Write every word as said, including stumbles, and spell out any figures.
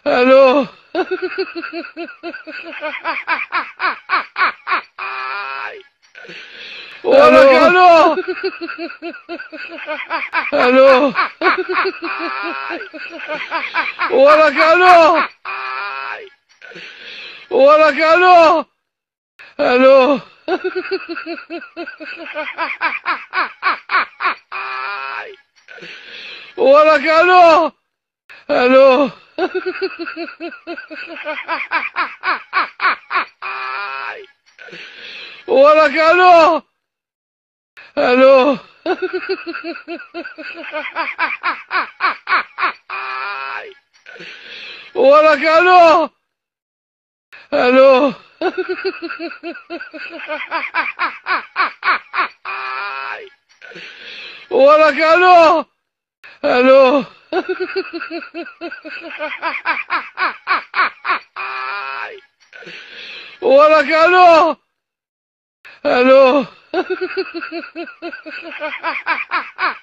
الو. ولك الو. الو. ولك الو. ولك الو. الو. ولك الو. الو. ولك الو. الو. ولك الو. الو. ولك الو. الو. ولك الو. الو.